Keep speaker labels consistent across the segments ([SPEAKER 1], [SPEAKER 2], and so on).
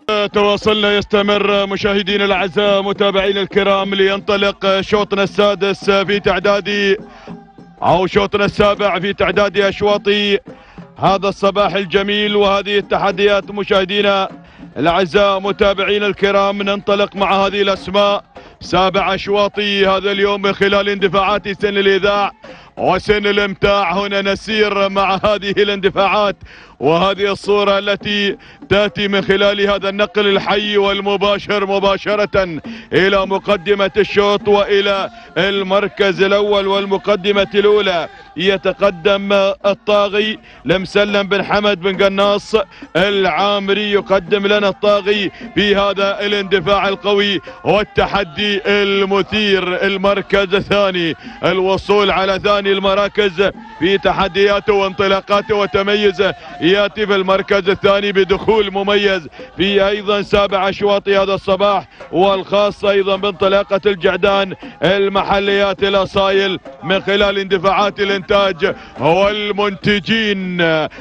[SPEAKER 1] تواصلنا يستمر مشاهدينا الاعزاء متابعينا الكرام لينطلق شوطنا السادس في تعداد او شوطنا السابع في تعداد اشواط هذا الصباح الجميل وهذه التحديات. مشاهدينا الاعزاء متابعينا الكرام ننطلق مع هذه الاسماء 7 اشواط هذا اليوم من خلال اندفاعات سن الاذاع وسن الامتاع. هنا نسير مع هذه الاندفاعات وهذه الصورة التي تأتي من خلال هذا النقل الحي والمباشر مباشرة إلى مقدمة الشوط وإلى المركز الأول والمقدمة الأولى. يتقدم الطاغي لمسلم بن حمد بن قناص العامري، يقدم لنا الطاغي في هذا الاندفاع القوي والتحدي المثير. المركز الثاني، الوصول على ثاني المراكز في تحدياته وانطلاقاته وتميزه، ياتي في المركز الثاني بدخول مميز في ايضا 7 اشواط هذا الصباح، والخاصة ايضا بانطلاقة الجعدان المحليات الاصايل من خلال اندفاعات الانتاج والمنتجين.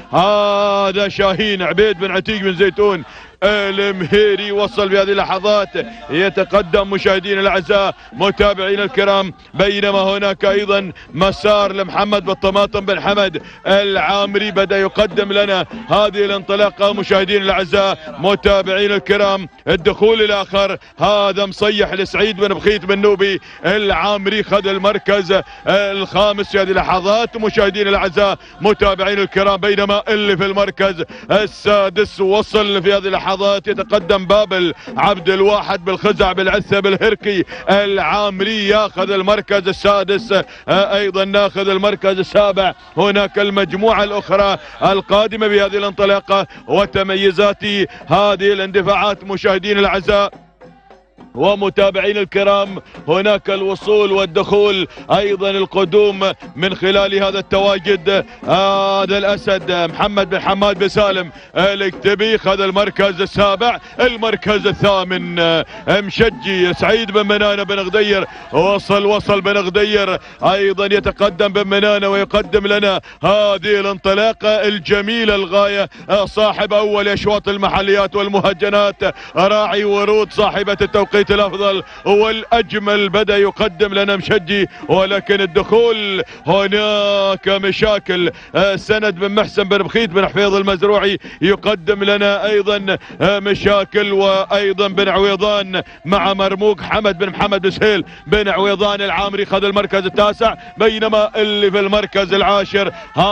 [SPEAKER 1] هذا شاهين عبيد بن عتيق بن زيتون المهيري وصل في هذه اللحظات، يتقدم مشاهدينا الاعزاء متابعينا الكرام، بينما هناك ايضا مسار لمحمد بالطماطم بن حمد العامري بدا يقدم لنا هذه الانطلاقه. مشاهدينا الاعزاء متابعينا الكرام الدخول الاخر هذا مصيح لسعيد بن بخيت بن نوبي العامري، خذ المركز الخامس في هذه اللحظات. مشاهدينا الاعزاء متابعينا الكرام بينما اللي في المركز السادس وصل في هذه اللحظات يتقدم بابل عبد الواحد بالخزع بالعثة بالهركي العامري، ياخذ المركز السادس، ايضا ناخذ المركز السابع. هناك المجموعة الاخرى القادمة بهذه الانطلاقة وتميزات هذه الاندفاعات. مشاهدين الاعزاء ومتابعين الكرام هناك الوصول والدخول ايضا القدوم من خلال هذا التواجد. هذا الاسد محمد بن حماد بن سالم الاكتبي خذ المركز السابع. المركز الثامن مشجي سعيد بن منانة بن غدير وصل بن غدير ايضا يتقدم بن منانة ويقدم لنا هذه الانطلاقة الجميلة الغاية. صاحب اول اشواط المحليات والمهجنات راعي ورود صاحبة التوقيت الافضل والاجمل بدا يقدم لنا مشجي، ولكن الدخول هناك مشاكل. سند بن محسن بن بخيت بن حفيظ المزروعي يقدم لنا ايضا مشاكل، وايضا بن عويضان مع مرموق حمد بن محمد بن سهيل بن عويضان العامري خذ المركز التاسع، بينما اللي في المركز العاشر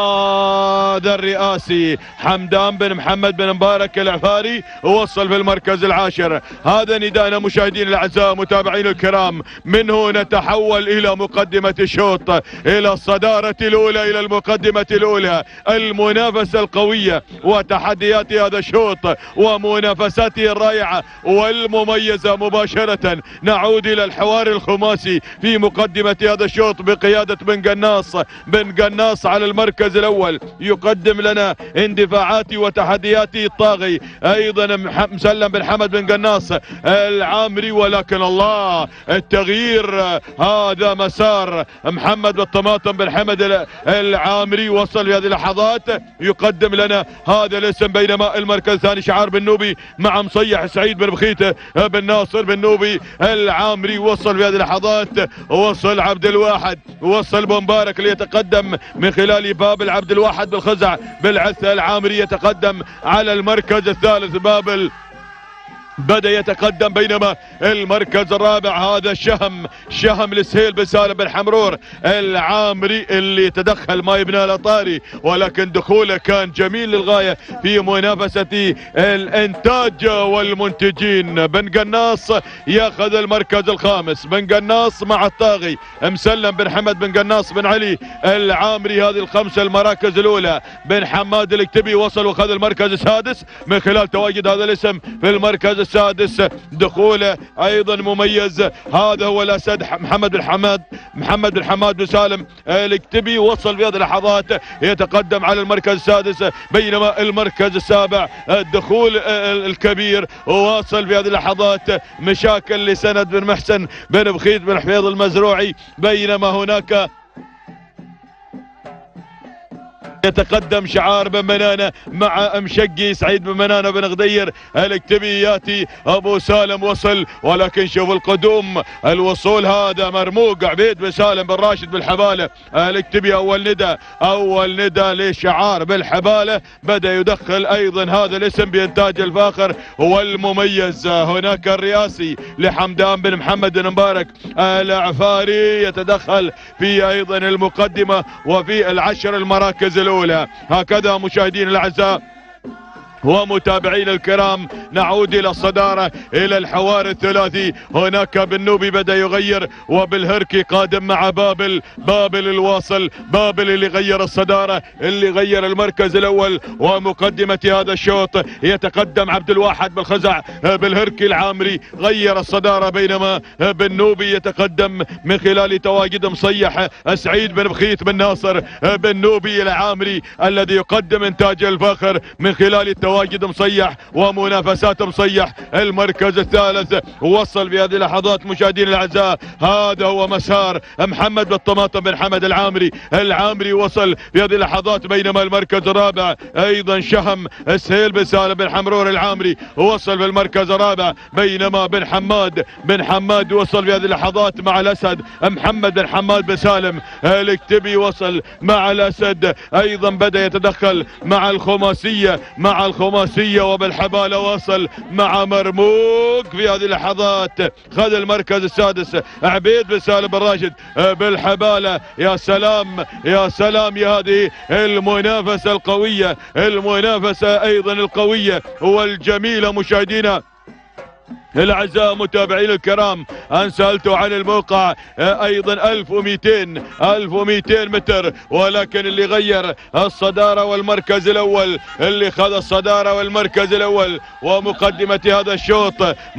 [SPEAKER 1] هذا الرئاسي حمدان بن محمد بن مبارك العفاري وصل في المركز العاشر. هذا نداءنا مشاهدين الاعزاء متابعين الكرام، منه نتحول الى مقدمة الشوط، الى الصدارة الاولى، الى المقدمة الاولى. المنافسة القوية وتحديات هذا الشوط ومنافساته الرائعة والمميزة. مباشرة نعود الى الحوار الخماسي في مقدمة هذا الشوط بقيادة بن قناص على المركز الاول، يقدم لنا اندفاعات وتحديات الطاغي ايضا مسلم بن حمد بن قناص العامري، ولكن الله التغيير. هذا مسار محمد بالطماطم بن حمد العامري وصل في هذه اللحظات، يقدم لنا هذا الاسم، بينما المركز الثاني شعار بن نوبي مع مصيح سعيد بن بخيت بن ناصر بن نوبي العامري وصل في هذه اللحظات. وصل عبد الواحد، وصل بن مبارك ليتقدم من خلال بابل عبد الواحد بالخزع بالعثة العامري، يتقدم على المركز الثالث. بابل بدأ يتقدم، بينما المركز الرابع هذا شهم لسهيل بن سالم بن حمرور العامري اللي تدخل ما يبنى الاطاري، ولكن دخوله كان جميل للغاية في منافسة الانتاج والمنتجين. بن قناص ياخذ المركز الخامس، بن قناص مع الطاغي مسلم بن حمد بن قناص بن علي العامري، هذه ال5 المراكز الاولى. بن حماد الاكتبي وصل وخذ المركز السادس من خلال تواجد هذا الاسم في المركز السادس، دخوله ايضا مميز. هذا هو الاسد محمد بن حماد بن سالم الاكتبي وصل في هذه اللحظات، يتقدم على المركز السادس، بينما المركز السابع الدخول الكبير وواصل في هذه اللحظات. مشاكل لسند بن محسن بن بخيت بن حفيظ المزروعي، بينما هناك يتقدم شعار بن منانة مع مشقي سعيد بن منانة بن غدير الكتبي. ياتي ابو سالم وصل، ولكن شوف القدوم الوصول هذا مرموق. عبيد بن سالم بن راشد بالحباله الكتبي اول ندى لشعار بالحباله، بدا يدخل ايضا هذا الاسم بانتاج الفاخر والمميز. هناك الرئاسي لحمدان بن محمد بن مبارك العفاري يتدخل في ايضا المقدمه وفي العشر المراكز الاولى. هكذا مشاهدينا الاعزاء ومتابعين الكرام نعود الى الصدارة، الى الحوار الثلاثي. هناك بالنوبي بدا يغير، وبالهركي قادم مع بابل الواصل، بابل اللي غير الصدارة، اللي غير المركز الاول ومقدمة هذا الشوط. يتقدم عبد الواحد بالخزع، بالهركي العامري غير الصدارة، بينما بالنوبي يتقدم من خلال تواجد مصيح سعيد بن بخيت بن ناصر. بالنوبي العامري الذي يقدم انتاج الفخر من خلال تواجد مصيح ومنافسات مصيح. المركز الثالث وصل في هذه اللحظات مشاهدينا الاعزاء، هذا هو مسار محمد بالطماطم بن حمد العامري وصل في هذه اللحظات. بينما المركز الرابع ايضا شهم سهيل بن سالم بن حمرور العامري وصل في المركز الرابع، بينما بن حماد وصل في هذه اللحظات مع الاسد محمد بن حماد بن سالم الكتبي وصل مع الاسد. ايضا بدا يتدخل مع الخماسية وبالحبالة وصل مع مرموق في هذه اللحظات. خذ المركز السادس عبيد بن سالم بن راشد بالحبالة. يا سلام يا سلام يا هذه المنافسة القوية، المنافسة ايضا القوية والجميلة مشاهدينا الاعزاء متابعين الكرام. ان سالتوا عن الموقع ايضا 1200 متر، ولكن اللي غير الصدارة والمركز الاول، اللي خذ الصدارة والمركز الاول ومقدمة هذا الشوط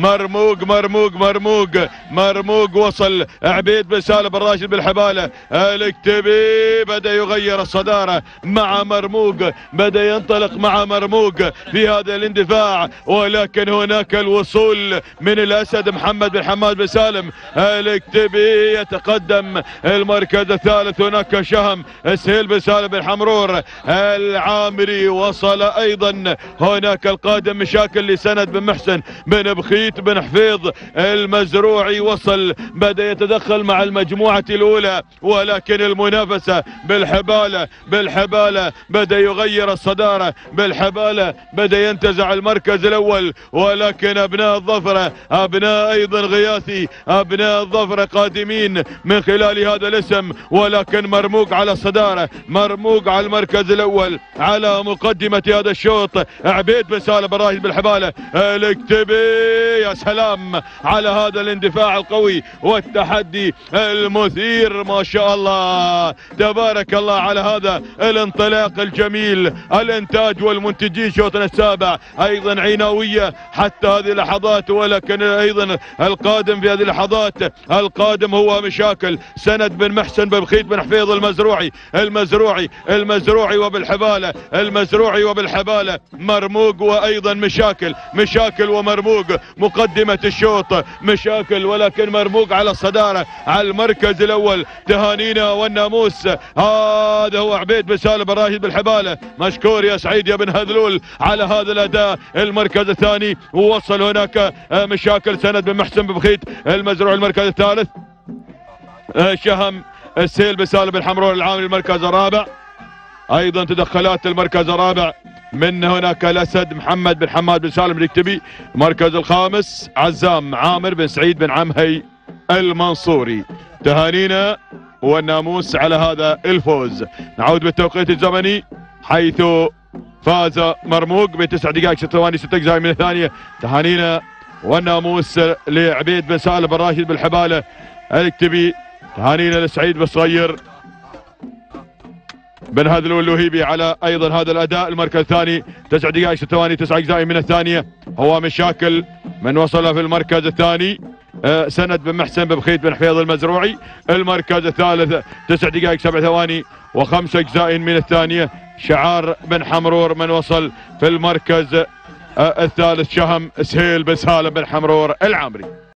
[SPEAKER 1] مرموق وصل عبيد بن سالم بن راشد بالحبالة الكتبي. بدا يغير الصدارة مع مرموق، بدا ينطلق مع مرموق في هذا الاندفاع، ولكن هناك الوصول من الاسد محمد بن حماد بن سالم الكتبي. يتقدم المركز الثالث، هناك شهم سهيل بن سالم بن حمرور العامري وصل ايضا. هناك القادم مشاكل لسند بن محسن بن بخيت بن حفيظ المزروعي وصل، بدا يتدخل مع المجموعة الاولى، ولكن المنافسة بالحبالة بدا يغير الصدارة، بالحبالة بدا ينتزع المركز الاول، ولكن ابناء الظفر ابناء ايضا غياثي ابناء الظفر قادمين من خلال هذا الاسم، ولكن مرموق على الصدارة، مرموق على المركز الاول على مقدمة هذا الشوط عبيد بن سالم بن راشد بالحبالة الكتبي. يا سلام على هذا الاندفاع القوي والتحدي المثير، ما شاء الله تبارك الله على هذا الانطلاق الجميل. الانتاج والمنتجين شوطنا السابع ايضا عيناوية حتى هذه اللحظات، ولكن ايضا القادم في هذه اللحظات القادم هو مشاكل سند بن محسن بن بخيت بن حفيظ المزروعي وبالحبالة مرموق، وايضا مشاكل ومرموق مقدمة الشوط، مشاكل ولكن مرموق على الصدارة على المركز الاول. تهانينا والناموس، هذا هو عبيد بن سالم بن راشد بالحبالة. مشكور يا سعيد يا بن هذلول على هذا الاداء. المركز الثاني ووصل هناك مشاكل سند بن محسن بن بخيت المزروع. المركز الثالث شهم سهيل بن سالم بن حمرور العامري. المركز الرابع ايضا تدخلات المركز الرابع من هناك الاسد محمد بن حماد بن سالم الكتبي. المركز الخامس عزام عامر بن سعيد بن عمهي المنصوري. تهانينا والناموس على هذا الفوز. نعود بالتوقيت الزمني حيث فاز مرموق ب9 دقائق 6 ثواني 6 اجزاء من الثانية. تهانينا والناموس لعبيد بن سالم بن راشد بالحبالة الكتبي. تهانينا لسعيد بن صغير بن هذلول اللوهيبي على ايضا هذا الاداء. المركز الثاني 9 دقائق 6 ثواني 9 اجزاء من الثانية هو مشاكل من وصل في المركز الثاني سند بن محسن بن بخيت بن حفيظ المزروعي. المركز الثالث 9 دقائق 7 ثواني و5 اجزاء من الثانية شعار بن حمرور. من وصل في المركز الثالث شهم سهيل بن سالم بن حمرور العامري.